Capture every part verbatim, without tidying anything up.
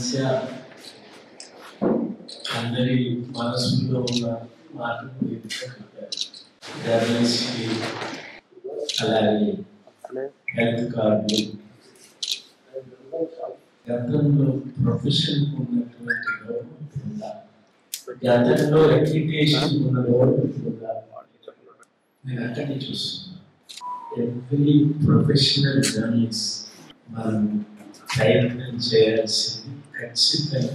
సమస్య అందరి మనసులో ఉన్న మాటలు జర్నలిస్ట్కి అలాగే హెల్త్ కార్డులు గతంలో ప్రొఫెషన్ ఉన్నటువంటి గవర్నమెంట్ ఉందా, గతంలో రెప్యుటేషన్ ఉన్న గవర్నమెంట్ ఉందా, నేను అక్కడిని చూస్తున్నాను. ఎవ్రీ ప్రొఫెషనల్ జర్నలిస్ట్ మనం ప్రయత్నం చేయాల్సింది ఖచ్చితంగా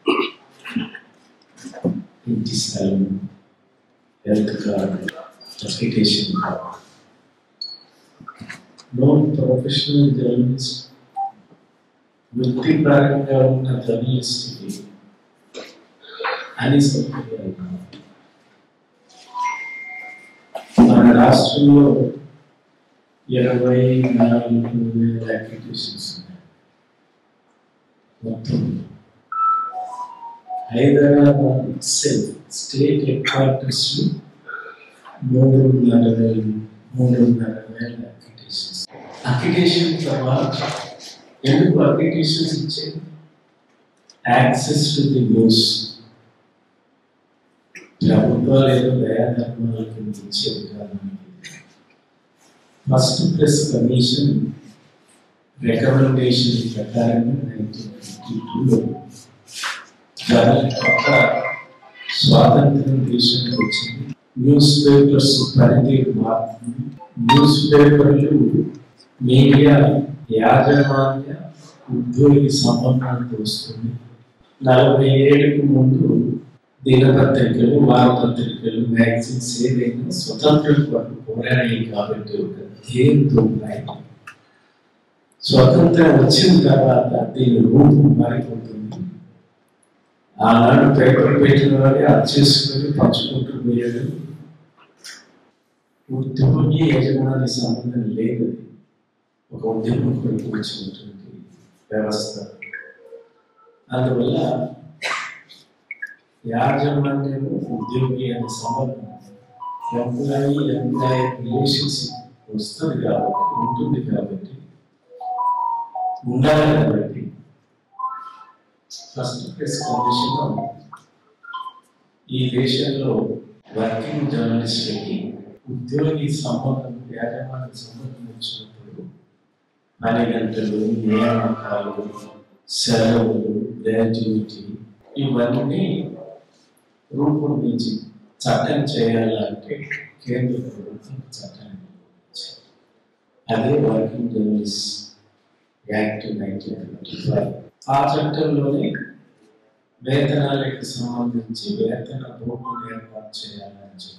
ఇంటి స్థలం, health card, reputation card. No professional journalist వృత్తిపరంగా ఉన్న జర్నలిస్ట్కి అన్ని సౌకర్యాలు కావాలి. మన రాష్ట్రంలో ఇరవై నాలుగు వేల అప్లికేషన్స్ ఉన్నాయి మొత్తం. Hyderabad itself state headquarters మూడున్నర వేలు మూడున్నర వేల అప్లికేషన్స్. అప్లికేషన్ తర్వాత ఎందుకు అప్లికేషన్స్ ఇచ్చేది? Access to the news. ప్రభుత్వాలు ఏదో దయాధర్మాలకు ఇచ్చేది కాదు. ఫస్ట్ ప్రెస్ కమిషన్ రికమెండేషన్ ప్రకారంగా నైన్టీన్ ఫిఫ్టీ టూలో దాని కొత్త స్వాతంత్రం దేశంలో వచ్చింది. న్యూస్ పేపర్స్ పనితీరు మారుతుంది. న్యూస్ పేపర్లు మీడియా యాజమాన్య ఉద్యోగి సంబంధానికి వస్తుంది. నలభై ఏళ్ళకు ముందు దినపత్రికలు, వారపత్రికలు, మ్యాగజైన్స్ ఏదైనా స్వతంత్రం కొరకు పోరాడాయి కాబట్టి ఒక ధ్యేయంతో ఉన్నాయి. స్వతంత్రం వచ్చిన తర్వాత దీని రూపం మారిపోతుంది. ఆనాడు పేపర్ పెట్టిన వాడే అది చేసుకుని పంచుకుంటూ పోయాడు. ఉద్యోగి యజమాని సంబంధం లేదు. ఒక ఉద్యమం కొరకు వచ్చినటువంటి వ్యవస్థ. అందువల్ల యాజమాన్యము ఉద్యోగి అనే సంబంధం ఎంప్లాయీ ఎంప్లాయీ రిలేషన్షిప్ వస్తుంది కాబట్టి ఉంటుంది కాబట్టి ఉండాలి కాబట్టి ఫస్ట్ ప్రెస్ కమిషన్ ఈ దేశంలో వర్కింగ్ జర్నలిస్టులకి ఉద్యోగి సంబంధం, యాజమాన్య సంబంధం వచ్చినప్పుడు పని గంటలు, నియామకాలు, సెలవులు, గ్రాడ్యుయేటీ ఇవన్నీ రూపొందించి చట్టం చేయాలంటే కేంద్ర ప్రభుత్వం చట్టాన్ని రూపొందించింది. అదే working journalist act nineteen fifty five. ఆ చట్టంలోనే వేతనాలకు సంబంధించి వేతన బోర్డును ఏర్పాటు చేయాలని చెప్పి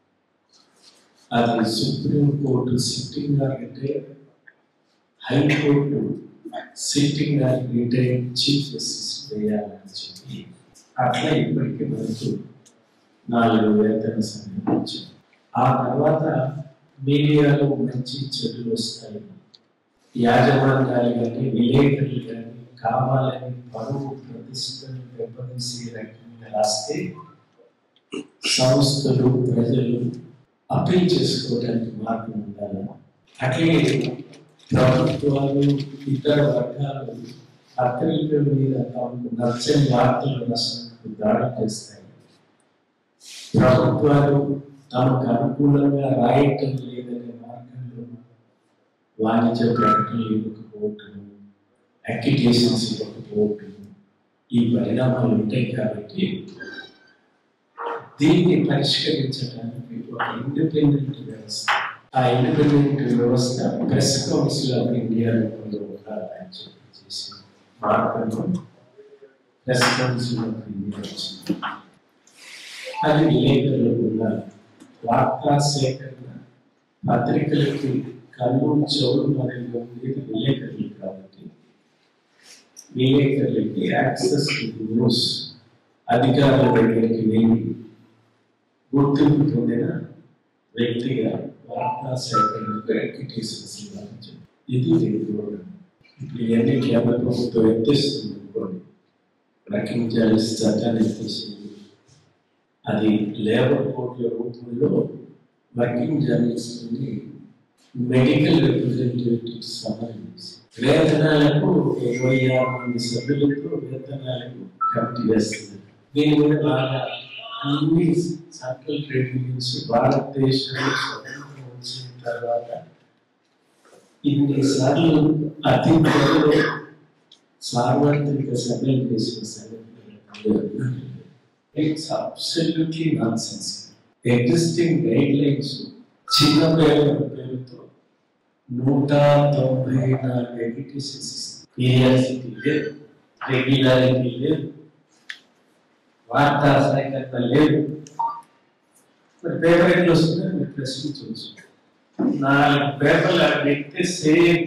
అది supreme court sitting retired, high court sitting retired chief justice వేయాలని చెప్పి అట్లా ఇప్పటికీ మనకు నాలుగు వేతన సంఘం వచ్చాయి. ఆ తర్వాత మీడియాలో మంచి చెడులు వస్తాయి. యాజమాన్యాలు కానీ విలేకరులు కానీ కావాలని పరువు ప్రతిష్టను దెబ్బతీసే రకంగా రాస్తే సంస్థలు, ప్రజలు అప్పీల్ చేసుకోవడానికి మార్గం ఉండాలి. అట్లే ప్రభుత్వాలు, ఇతర వర్గాలు పత్రికల మీద తమకు నచ్చని వార్తలు రాసినప్పుడు దాడి చేస్తాయి. ప్రభుత్వాలు తమకు అనుకూలంగా రాయటం లేదనే మార్గంలో వాణిజ్య ప్రకటనలు ఇవ్వకపోవటం, అక్రిడిటేషన్స్ ఇవ్వకపోవటం, ఈ పరిణామాలు ఉంటాయి. కాబట్టి దీన్ని పరిష్కరించడానికి ఒక ఇండిపెండెంట్ వ్యవస్థ, ఆ ఇండిపెండెంట్ వ్యవస్థ ప్రెస్ కౌన్సిల్ ఆఫ్ ఇండియా రూపంలో ఉండాలని చెప్పి చేసి మార్గంలో ప్రెస్ కౌన్సిల్ ఆఫ్ ఇండియా వచ్చింది. అది విలేకరులకు ఉండాలి. వార్తా సేకరణ పత్రికలకి కళ్ళు, చెవులు మరియు ఉండేది విలేకరులు కాబట్టి విలేకరులకి యాక్సెస్ టు న్యూస్ అధికారుల దగ్గరికి వెళ్ళి గుర్తింపు పొందిన వ్యక్తిగా వార్తా సేకరణకు అక్రిడిటేషన్స్ ఇవ్వాలని చెప్పి ఇది ప్రోగ్రాం. ఇప్పుడు ఇవన్నీ కేంద్ర ప్రభుత్వం ఎత్తేస్తుంది అనుకోండి, వర్కింగ్ జర్నలిస్ట్ చట్టాన్ని ఎత్తేసింది. అది లేబర్ కోర్టుల రూపంలో వర్కింగ్ జర్నలిస్ట్ మెడికల్ రిప్రజెంటేటివ్స్ సమానం చేసి వేతనాలకు ఇరవై ఆరు మంది సభ్యులతో వేతనాలకు కమిటీ వేస్తుంది. దీని కూడా బాగా అన్ని సెంట్రల్ ట్రేడ్ యూనియన్స్ భారతదేశంలో స్వతంత్రం వచ్చిన తర్వాత ఇన్ని సార్లు అతి త్వరలో సార్వత్రిక సభ్యులు చేసిన సంగతి it's absolutely nonsense. Existing guidelines చిన్న పేరు పేరుతో నూట తొంభై నాలుగు ఎడ్యుకేషన్స్ పీరియాసిటీ లేదు, రెగ్యులారిటీ లేదు, వార్తా సహాయకత లేదు. మరి పేపర్ ఎట్లా వస్తుందని మీరు ప్రశ్నించవచ్చు. నాలుగు పేపర్లు వ్యక్తి సేమ్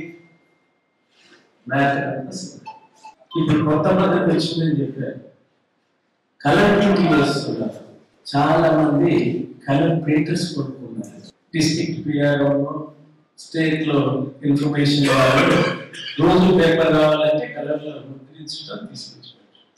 మ్యాథ్. ఇప్పుడు కొత్త పద్ధతి వచ్చిందని చెప్పారు. కలర్ ప్రింటింగ్ చేస్తున్నారు. చాలా మంది కలర్ ప్రింటర్స్ కొనుక్కున్నారు. డిస్ట్రిక్ట్ పిఆర్ఓ స్టేట్ లో ఇన్ఫర్మేషన్ కావాలి, రోజు పేపర్ కావాలంటే కలర్ లో ముద్రించడం తీసుకొచ్చారు.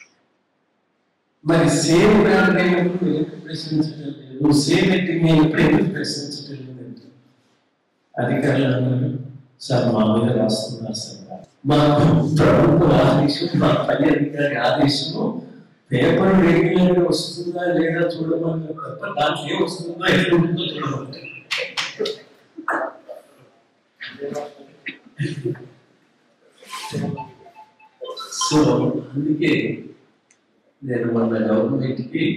మరి సేమ్ బ్రాండ్ అయినప్పుడు ఎందుకు ప్రశ్నించడం లేదు, సేమ్ ఎట్టింగ్ అయినప్పుడు ఎందుకు ప్రశ్నించడం లేదు? అధికారులు అన్నారు, సార్ మా మీద రాస్తున్నారు సార్, మా ప్రభుత్వ ఆదేశం, మా పై అధికారి ఆదేశము పేపర్ రెగ్యులర్ గా వస్తుందా లేదా చూడమన్నారు తప్ప దాంట్లో ఏం వస్తుందో ఎట్లా ఉంటుందో చూడమంటారు. సో అందుకే నేను మన గవర్నమెంట్ కి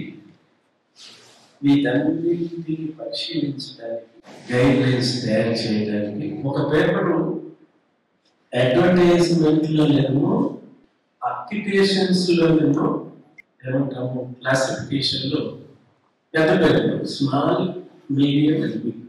వీటన్నింటినీ పరిశీలించడానికి, గైడ్ లైన్స్ తయారు చేయడానికి ఒక పేపరు అడ్వర్టైజ్మెంట్ లోనేమో అప్లికేషన్స్ లోనేమో ఏమంటాము క్లాసిఫికేషన్ లో పెద్ద paper small, medium and big.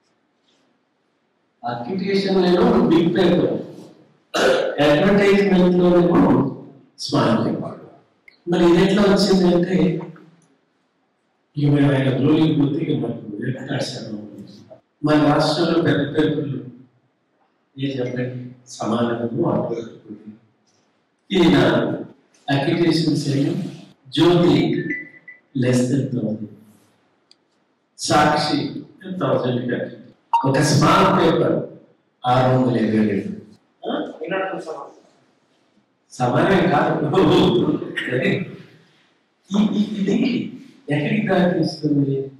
Application లోనేమో బిగ్ పేపర్, అడ్వర్టైజ్మెంట్ లోనేమో స్మాల్ పేపర్. మరి ఇది ఎట్లా వచ్చింది అంటే ఇక మేము ఆయన రోజులు పూర్తిగా మనకు ఏర్పడాల్సిన మన రాష్ట్రంలో పెద్ద పేపర్లు ఏ చెప్పండి సమానము అటువంటి ఈయన అప్లికేషన్స్ ఏమో Jyothi less than thousand, Sakshi thousand కట్టి, ఒక స్మాల్ పేపర్ ఆరు వందల ఇరవై రెండు. సమానం కాదు. ఇది ఎక్కడికి దారితీస్తుంది?